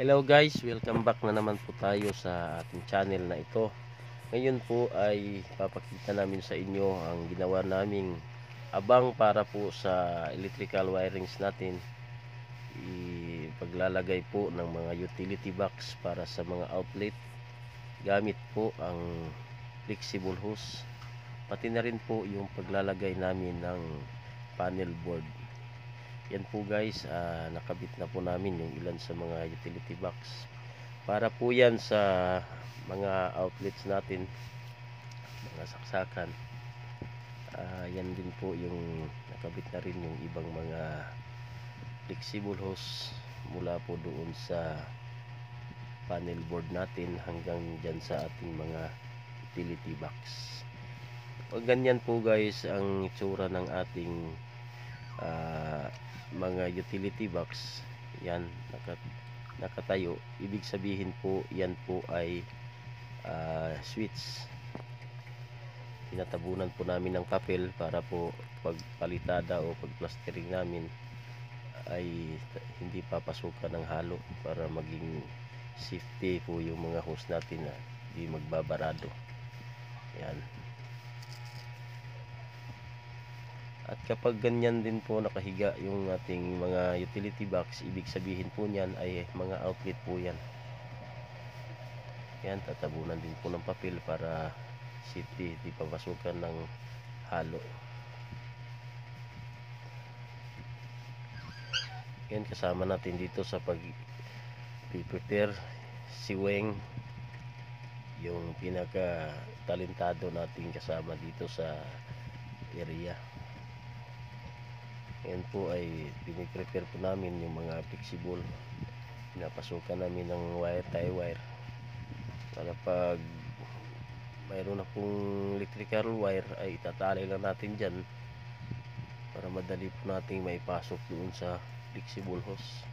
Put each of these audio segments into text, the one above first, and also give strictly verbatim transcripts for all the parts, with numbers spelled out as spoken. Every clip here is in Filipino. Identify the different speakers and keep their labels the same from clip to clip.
Speaker 1: Hello guys, welcome back na naman po tayo sa ating channel na ito. Ngayon po ay papakita namin sa inyo ang ginawa naming abang para po sa electrical wirings natin. Ipaglalagay po ng mga utility box para sa mga outlet. Gamit po ang flexible hose. Pati na rin po yung paglalagay namin ng panel board. Yan po guys, uh, nakabit na po namin yung ilan sa mga utility box. Para po yan sa mga outlets natin, mga saksakan. Uh, yan din po yung nakabit na rin yung ibang mga flexible hose mula po doon sa panel board natin hanggang dyan sa ating mga utility box. O ganyan po guys ang itsura ng ating uh, mga utility box. Yan, nakat nakatayo. Ibig sabihin po yan po ay uh, switch. Tinatabunan po namin ng papel para po pag palitada o pag plastering namin ay hindi papasukan ng halo, para maging safety po yung mga hose natin na hindi magbabarado. Yan. At kapag ganyan din po nakahiga yung ating mga utility box, ibig sabihin po niyan ay mga outlet po yan. Yan, tatabunan din po ng papel para safety, di papasukan ng halo. Yan, kasama natin dito sa pag prepare si Weng, yung pinaka talentado nating kasama dito sa area. Yan po ay piniprepare po namin yung mga flexible. Pinapasukan namin ng wire, tie wire, para pag mayroon na pong electrical wire ay itatali lang natin dyan para madali po natin maipasok doon sa flexible hose.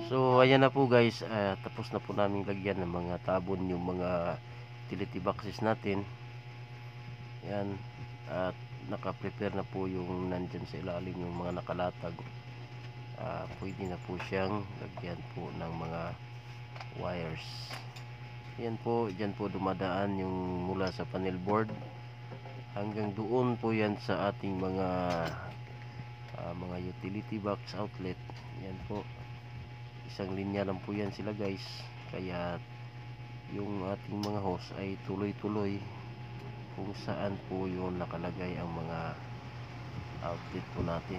Speaker 1: So ayan na po guys, ah, tapos na po namin lagyan ng mga tabon yung mga utility boxes natin. Yan, at naka-prepare na po yung nandyan sa ilalim yung mga nakalatag. Ah, pwede na po siyang lagyan po ng mga wires. Yan po, dyan po dumadaan yung mula sa panel board hanggang doon po yan sa ating mga ah, mga utility box outlet. Yan po, isang linya lang po yan sila guys, kaya yung ating mga hose ay tuloy-tuloy kung saan po yung nakalagay ang mga outlet po natin.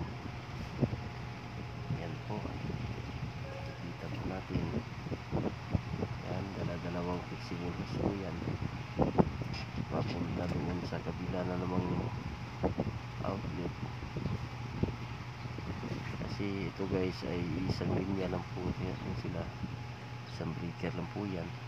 Speaker 1: Yan po, kita po natin yan, dala-dalawang flexible hose po yan papunta doon sa kabila na namang outlet. Kasi ito guys ay isang linya lang po yan sila, isang breaker lang po yan.